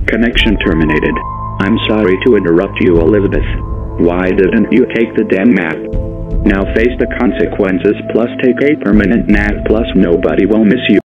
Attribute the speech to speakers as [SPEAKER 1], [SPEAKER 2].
[SPEAKER 1] Connection terminated. I'm sorry to interrupt you, Elizabeth. Why didn't you take the damn map? Now face the consequences, plus take a permanent nap, plus nobody will miss you.